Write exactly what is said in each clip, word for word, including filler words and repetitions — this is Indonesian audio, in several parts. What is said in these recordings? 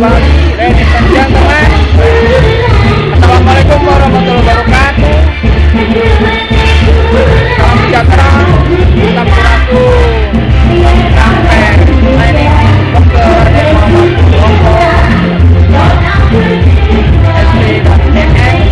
pagi, ladies and gentlemen. Assalamualaikum warahmatullahi wabarakatuh. Salam sejahtera, sampurasun, sampai ini dokter dari Muhammad Lombok, S D dan D N.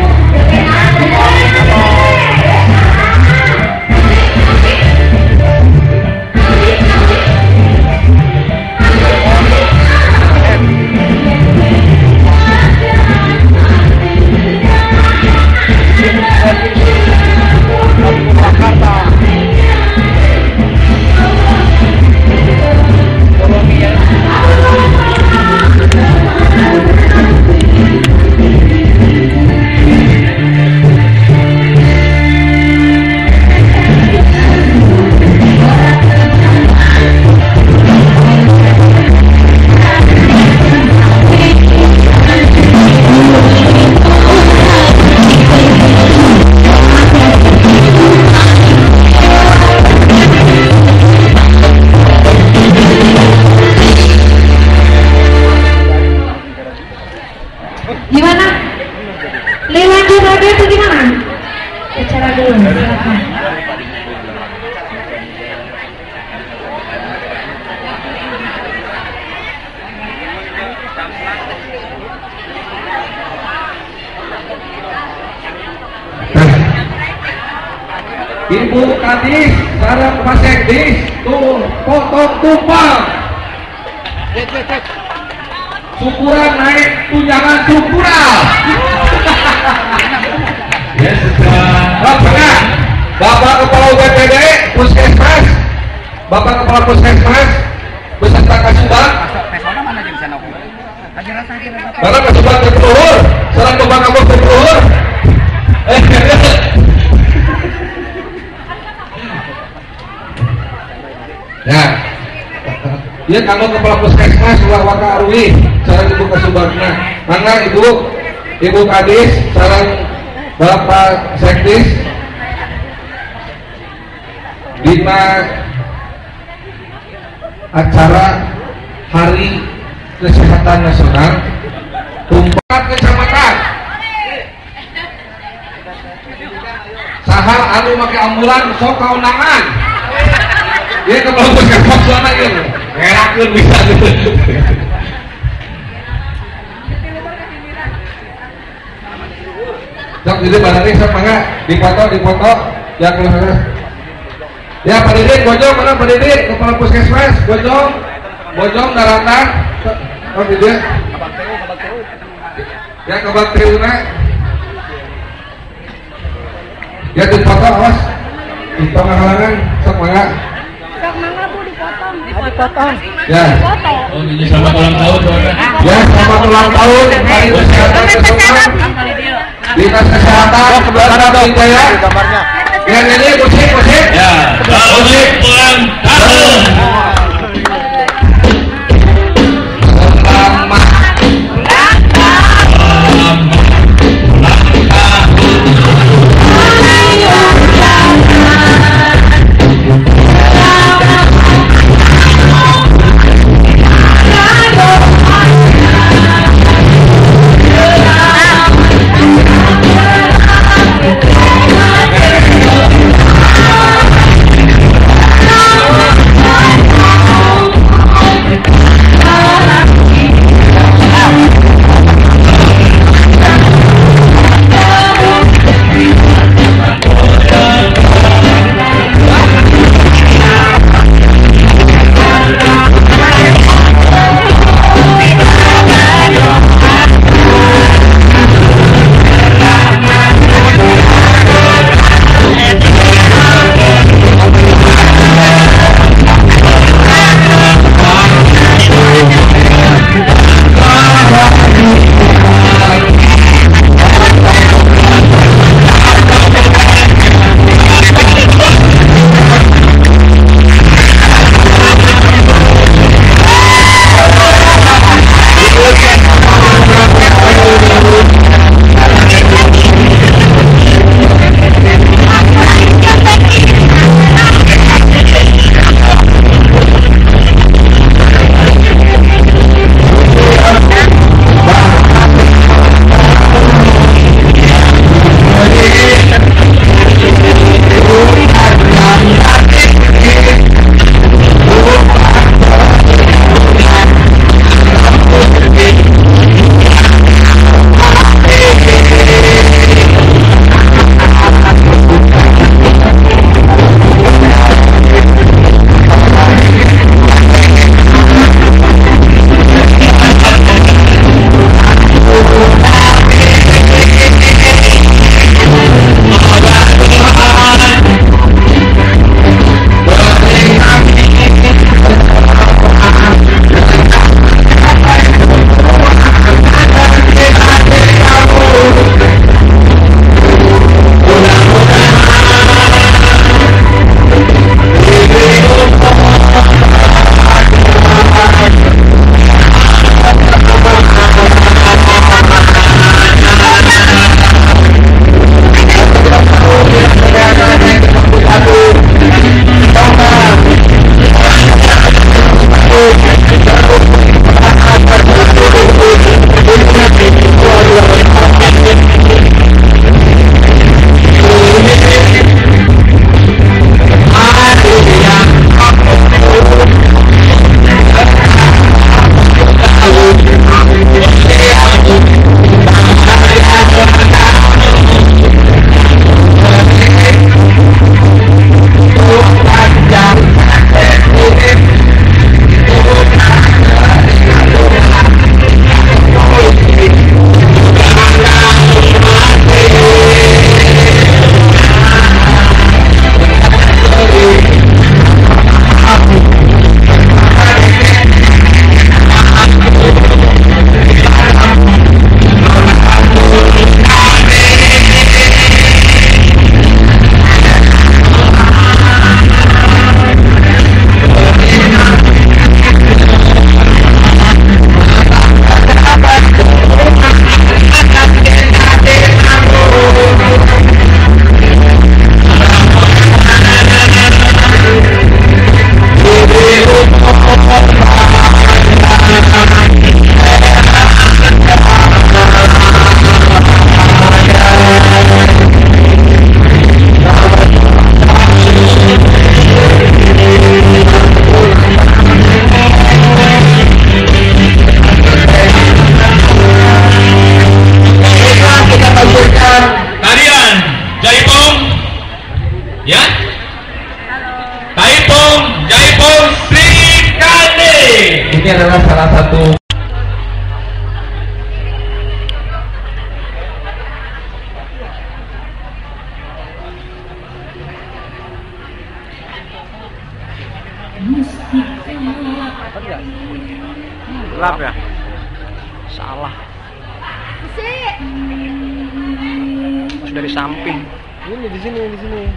Ibu Kadis, sarang Pak Sekdis, tuh potong tumpang. Syukuran naik tunjangan syukuran. Ya sudah. Bapak, Bapak Kepala U B P D, Puskesmas, Bapak Kepala Puskesmas, beserta Kasubag. Mana Kasubag ke Luhur, sarang Bapak Kampus ke Luhur. Ya, dia kamu Kepala Puskesmas ulah waka arwi, sarang Ibu Kasubagna. Mangga Ibu, Ibu Kadis, sarang Bapak Sekdis, dina acara Hari Kesehatan Nasional tumpat kecamatan. Saha anu make ambulan sok kaunangan. Dia Kepala Puskesmas mana ini? Ngerakeun bisa gitu. Sok jadi barangnya sok mangga dipoto dipoto ya keluar. Ya Pak Didin, Bojong mana Pak Didin? Kepala Puskesmas, Bojong, Bojong daratan. Pak Didin. Ya Kabak Triuna. Ya dipoto awas. Di tengah halangan sok mangga. Sok mangga Bu dipotong. Dipotong. Ya. Oh, ini selamat ulang tahun, Bapak. Ya, selamat ulang tahun Hari Kesehatan Nasional. Dinas Kesehatan Barat Jaya. Yang ini musik musik. Ya, musik ulang tahun. Selamat Selamat Salah. Harus dari samping. Ini di sini, di sini.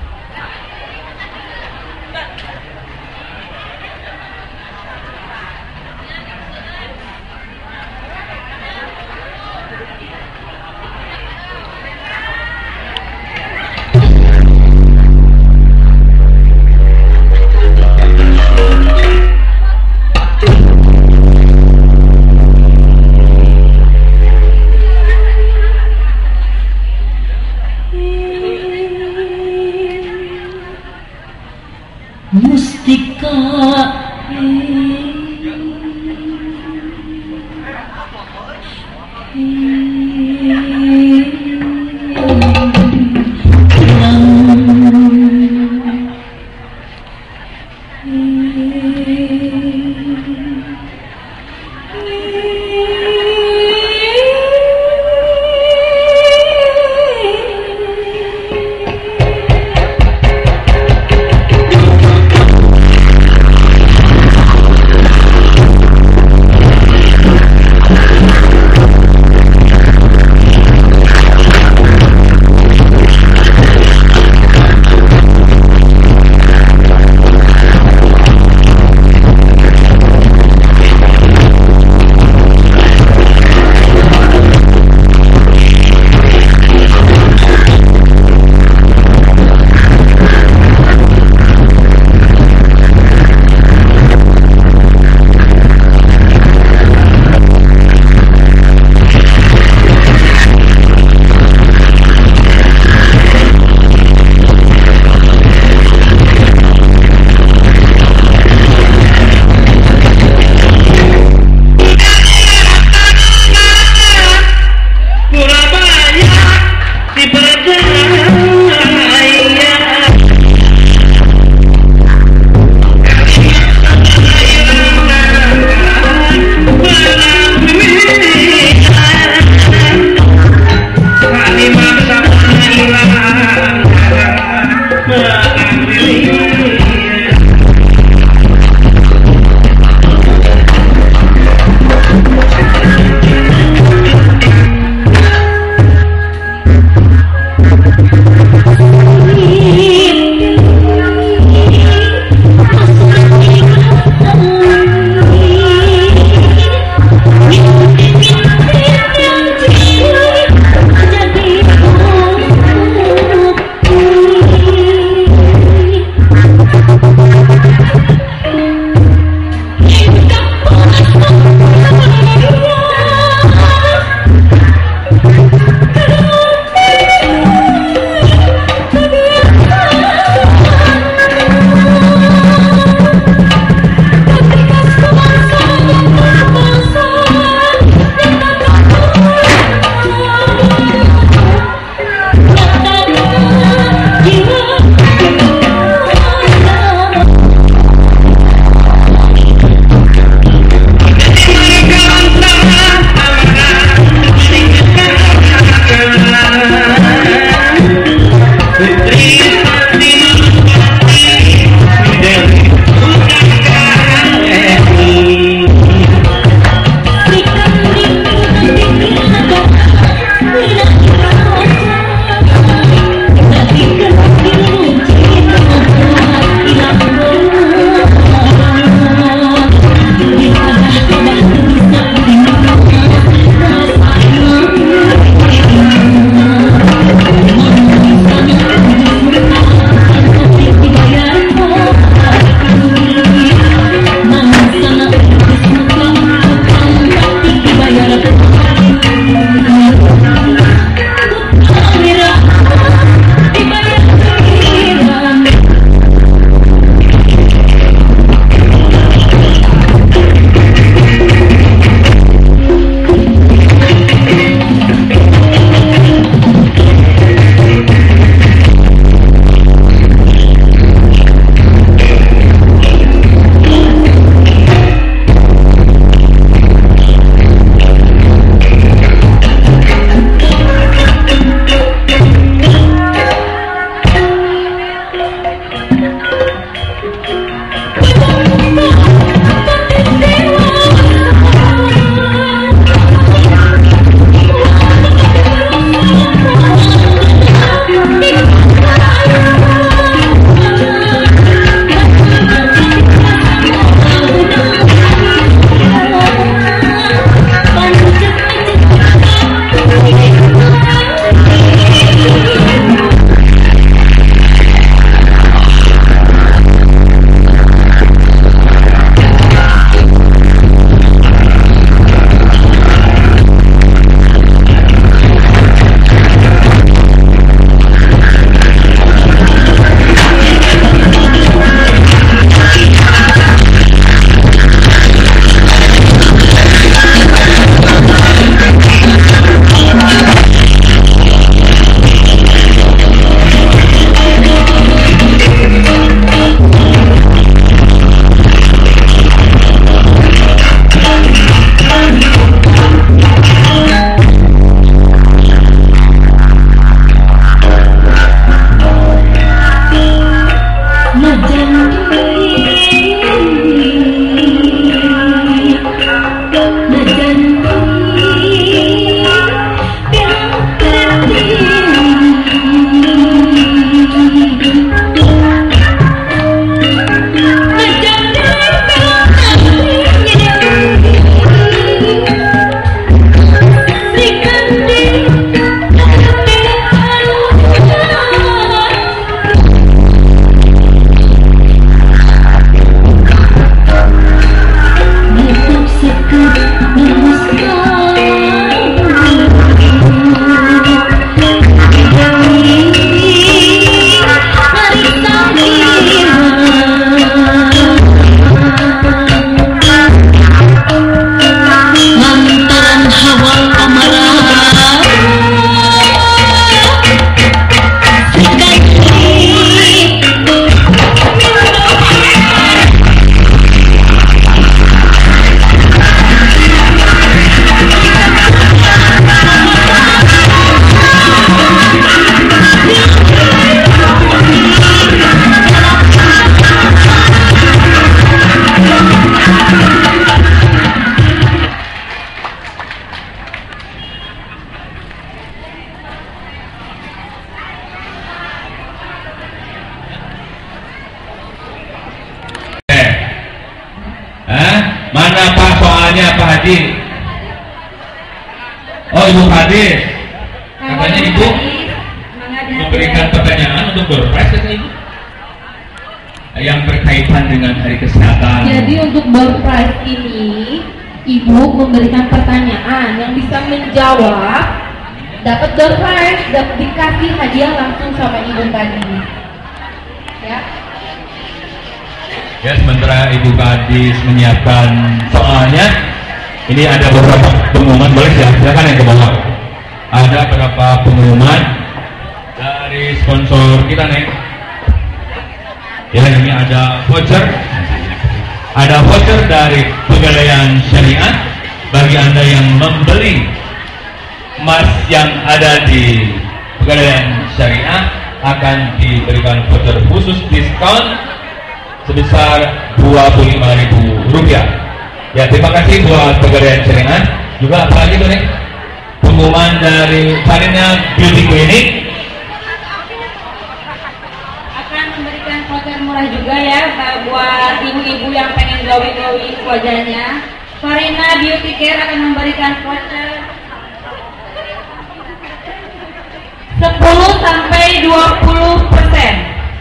Mustika Ibu Kadis, katanya Ibu memberikan pertanyaan untuk door prize katanya Ibu yang berkaitan dengan hari kesehatan. Jadi untuk door prize ini Ibu memberikan pertanyaan yang bisa menjawab dapat door prize, dapat dikasih hadiah langsung sama Ibu Kadis. Ya. Ya, sementara Ibu Kadis menyiapkan soalnya, ini ada beberapa pengumuman, boleh ya? Silakan yang ke bawah. Ada beberapa pengumuman dari sponsor kita nih. Ya, ini ada voucher, ada voucher dari Pegadaian Syariah bagi Anda yang membeli emas yang ada di Pegadaian Syariah akan diberikan voucher khusus diskon sebesar dua puluh lima ribu rupiah. Ya, terima kasih buat Pegadaian Syariah. Juga apalagi tuh nih pengumuman dari Farina Beauty Clinic Akan memberikan voucher murah juga ya buat ibu-ibu yang pengen glowing-glowing wajahnya. Farina Beauty Care akan memberikan voucher sepuluh sampai dua puluh persen.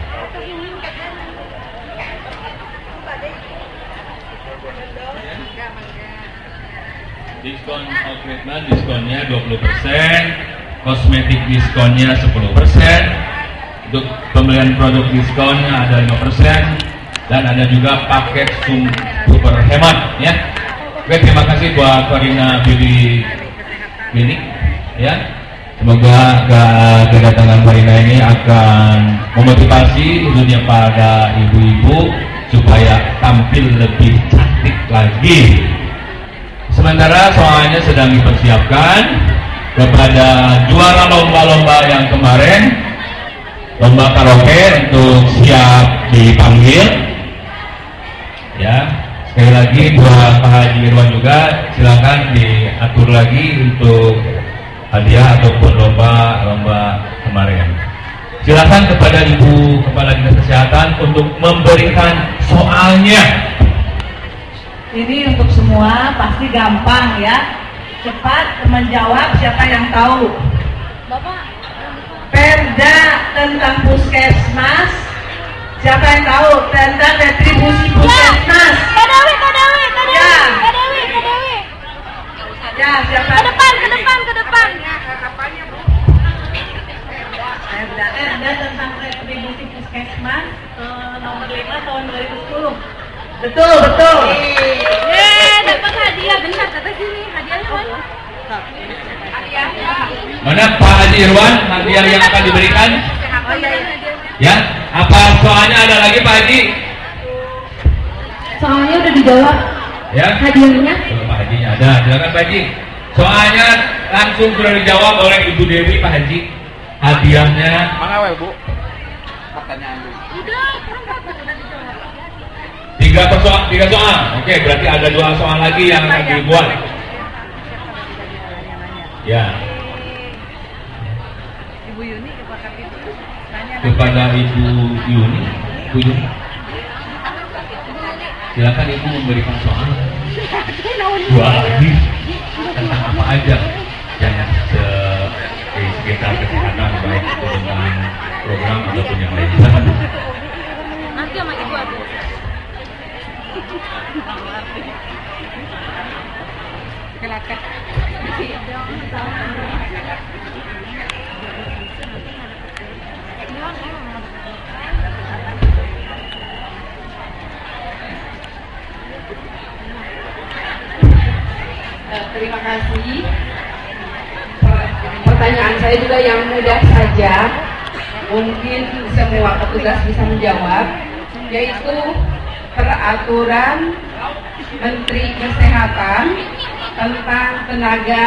diskon treatment diskonnya dua puluh persen, kosmetik diskonnya sepuluh persen, untuk pembelian produk diskonnya ada lima persen, dan ada juga paket super hemat ya. Oke, terima kasih buat Farina Beauty Clinic ya. Semoga kedatangan Farina ini akan memotivasi khususnya pada ibu-ibu supaya tampil lebih cantik lagi. Sementara soalnya sedang dipersiapkan kepada juara lomba-lomba yang kemarin, lomba karaoke untuk siap dipanggil. Ya, sekali lagi buat Pak Haji Irwan juga silakan diatur lagi untuk hadiah ataupun lomba-lomba kemarin. Silakan kepada Ibu Kepala Dinas Kesehatan untuk memberikan soalnya. Ini untuk semua pasti gampang ya, cepat menjawab. Siapa yang tahu? Bapak, Perda tentang puskesmas. Siapa yang tahu tentang retribusi puskesmas? Kadawi, Kadawi, Kadawi, Ya. Kadawi, Kadawi. Ya, siapa? Ke depan, ke depan, ke depan. Perda, Perda tentang retribusi puskesmas eh, nomor lima tahun dua ribu sepuluh. Betul, betul. Eh, dapat hadiah. Bentar, kata sini. Hadiahnya mana? Hadiahnya. Mana Pak Haji Irwan hadiah yang akan diberikan? Oh iya, iya. Ya, apa soalnya ada lagi Pak Haji? Soalnya udah dijawab. Ya, Hadiahnya? kalau Pak Hajinya ada, silakan Pak Haji. Soalnya langsung sudah dijawab oleh Ibu Dewi Pak Haji. Hadiahnya Mana we, Bu? Pertanyaan dulu. Udah, kurang satu udah dijawab. tiga persoal, tiga soal. Oke, berarti ada dua soal lagi yang akan dibuat. Ya. Ibu Yuni kepada itu. Kepada Ibu Yuni, Ibu Yuni. Silakan Ibu memberikan soal. Dua lagi tentang apa aja yang se di sekitar kesehatan, baik itu tentang program ataupun yang lain. Silakan. Nanti sama ibu aku. Terima kasih. Pertanyaan saya juga yang mudah saja, mungkin semua petugas bisa menjawab, yaitu peraturan Menteri Kesehatan tentang tenaga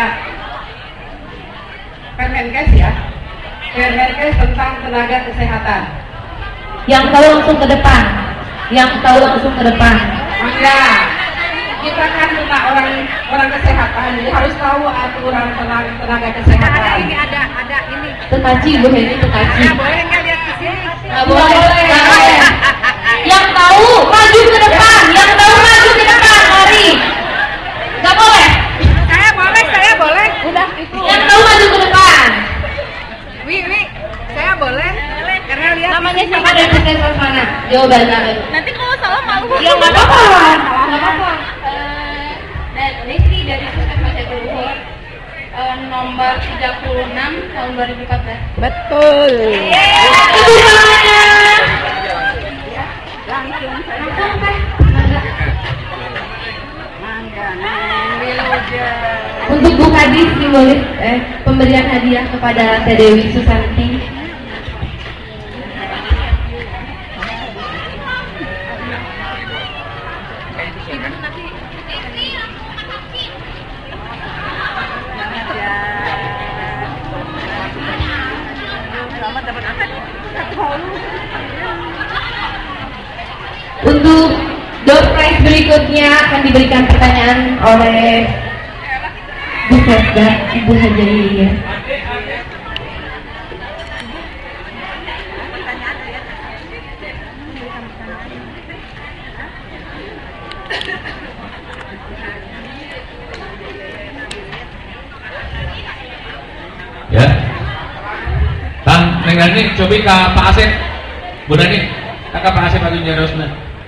Permenkes ya, Permenkes tentang tenaga kesehatan. Yang tahu langsung ke depan. Yang tahu langsung ke depan. Maka kita kan cuma orang orang kesehatan, jadi harus tahu aturan tenaga, tenaga kesehatan. Ini ada ada ini. Tekaci, Bu Heni, tekaci. Ya, boleh nggak lihat ke sini? Nggak boleh. Nggak boleh. Yang tahu maju ke depan. Yang tahu maju ke depan. Mari. Nggak boleh. Saya boleh, saya boleh. Udah itu. Yang jawabannya. Nanti kalau salah malu. Ya nggak apa-apa, nggak apa-apa. Dan Desi dari Puskesmas Jati Luhur, eh, nomor tiga puluh enam tahun dua ribu empat belas. Betul. Tepuk tangannya. Langsung Langsung teh. Untuk Bu Kadis simbolis eh, pemberian hadiah kepada Teh Dewi Susanti. Untuk door prize berikutnya akan diberikan pertanyaan oleh Bu Fesda, Ibu Haja Lilia. Ya, Bang, Neng Dani, cobi ke Pak Asep, Bu Dani, kakak Pak Asep lagi nyerosna.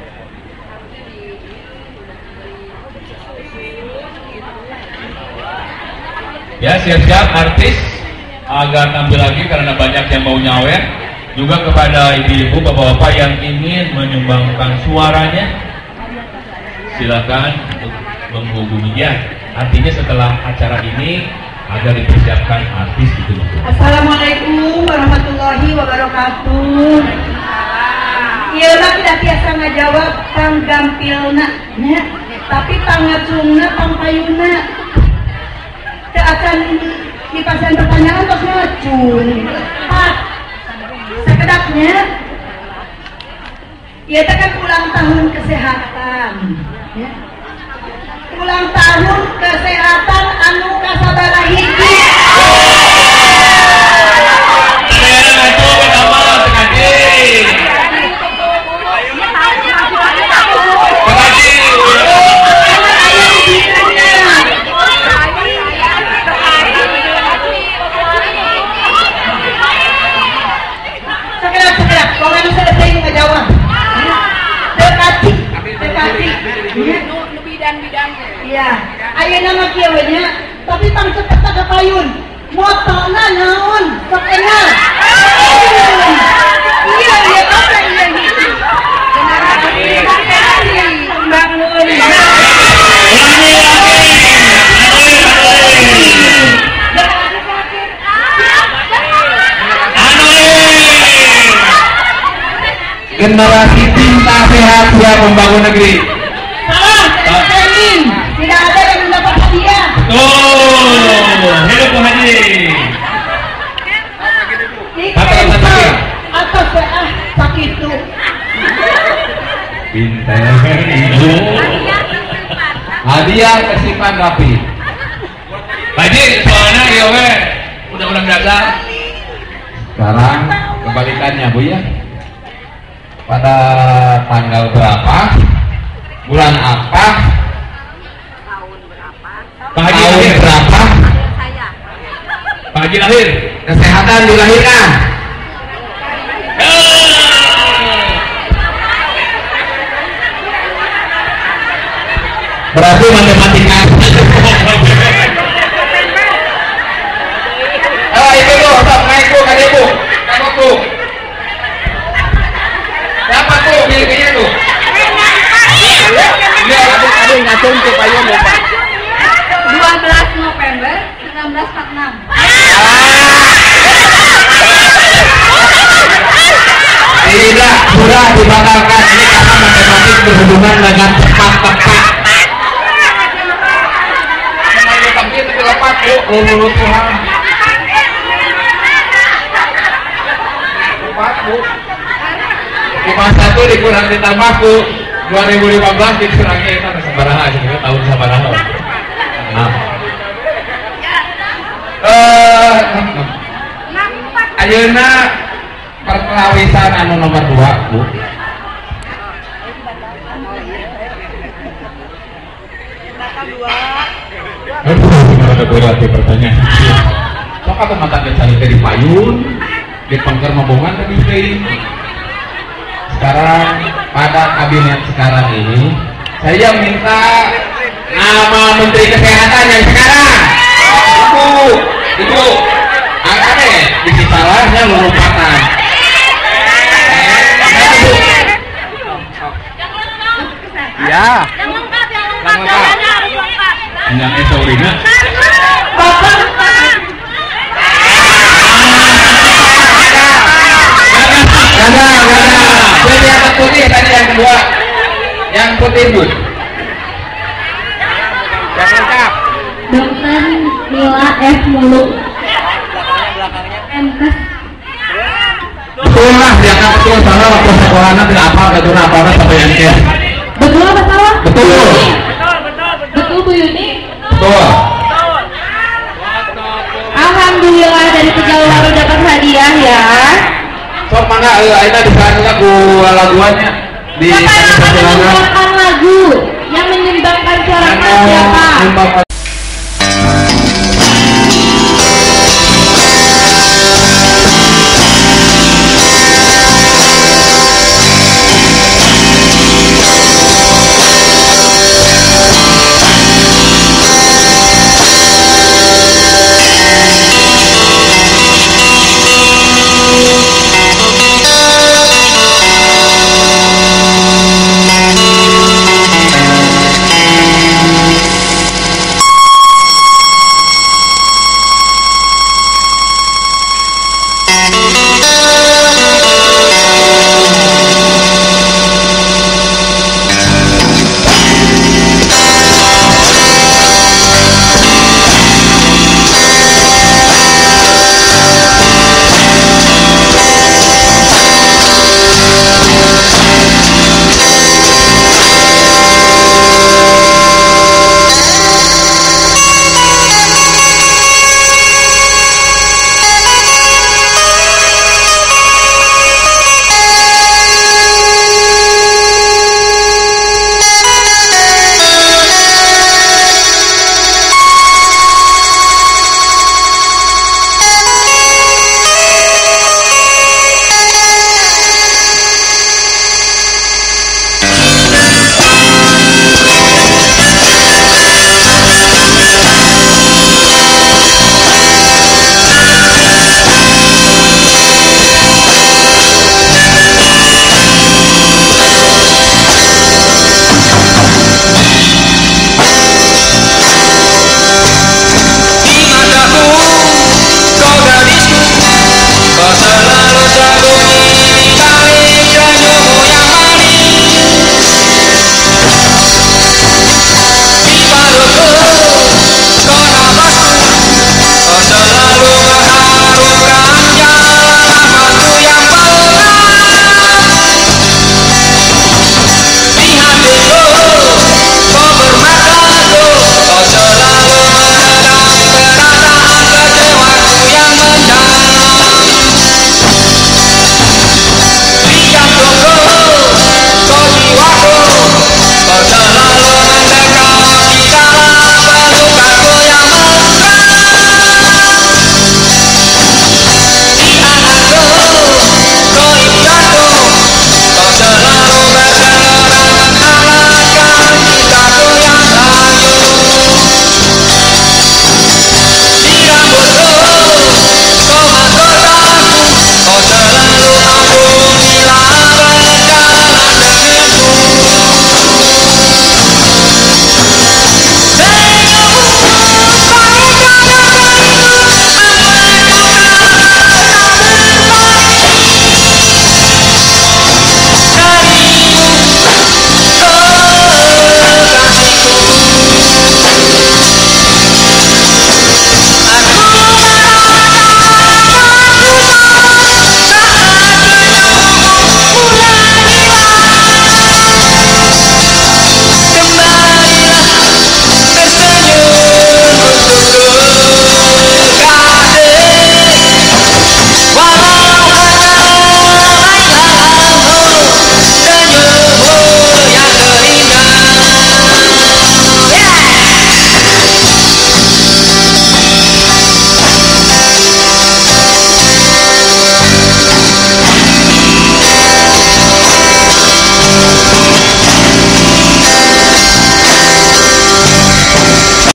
Ya, siap-siap artis agar tampil lagi karena banyak yang mau nyawer. Juga kepada ibu-ibu, bapak-bapak yang ingin menyumbangkan suaranya, silakan untuk menghubungi dia. Artinya setelah acara ini agar dipersiapkan artis itu. Assalamualaikum warahmatullahi wabarakatuh. Iya lah tidak biasa ngajawab pang gampilna, ya. Tapi pangacungna, pangpayuna. Teu acan di pasien pertanyaan terus ngacung. Pak, sekedapnya. Iya teh kan ulang tahun kesehatan, ya. Ulang tahun kesehatan anu kasabaraha hiji. Sekedap-sekedap, kalau anu selesai ngejawab. Dekati, dekati. Bidan-bidan. Iya, ayeuna mah kieu we nya, tapi pang cepet ka payun. Motona naon? Sok enal. Iya, iya apa iya gitu. Bangun. Generasi cinta sehat siap membangun negeri. Salah, training. Tidak ada yang mendapat hadiah. Oh, hidup Bu Haji. Cancel atas ah sakit tuh. Pinter ibu. Hadiah kesimpan rapi. Haji, soalnya iya we, undang-undang dasar. Sekarang kebalikannya Bu ya. Pada tanggal berapa, bulan apa, Pak Haji tahun lahir. berapa, Pak Haji lahir. kesehatan dilahirkan. Berarti matematika. Ah, itu tuh, stop, naik Bu, kan Bu, tengok Bu. Dapat tuh, miliknya tuh. Iya, ada ada yang ngacung ke payung ya Pak. dua belas November seribu sembilan ratus empat puluh enam. Tidak, sudah dibatalkan. Ini karena matematik berhubungan dengan cepat-cepat. Semuanya tapi itu lepas Bu, lulus Tuhan. Lepas Bu. lima puluh satu dikurang ditambah Bu. dua ribu lima belas dikurangnya itu sabaraha, jadi tahun sabaraha. Nah. Eh, ayeuna perkawisan anu nomor dua Bu. Aduh, benar ada berat di pertanyaan. Sok atau mata cari dari payun, di pangker mabongan tadi teh. sekarang pada kabinet sekarang ini saya minta nama Menteri Kesehatan yang sekarang. Ibu, ibu, angkatnya isi salahnya melupakan. Ya. Yang lengkap, yang lengkap, Yang lengkap. jawabannya harus lengkap. Enggak esorina. Bapak Gak ada, gak ada. Jadi yang putih tadi yang kedua, yang putih bu. Yang lengkap. Dokter Mila F. Muluk. Menkes. Betul lah, dia kan betul salah waktu sekolahnya tidak apa, betul apa sampai yang kes. Betul apa salah? Betul. Bu Yuni? Betul Bu Yuni? Betul. Alhamdulillah dari Tegal baru dapat hadiah ya. So mana eh aina di sana lagu laguannya di Siapa yang akan menyumbangkan lagu? Yang menyumbangkan suara siapa? Menyumbangkan